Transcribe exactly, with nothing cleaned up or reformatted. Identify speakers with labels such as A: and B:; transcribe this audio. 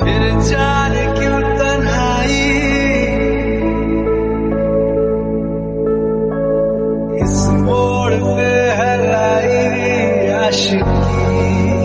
A: फिर जाने क्यों तन्हाई इस मोड़ पे है लाई आशिकी।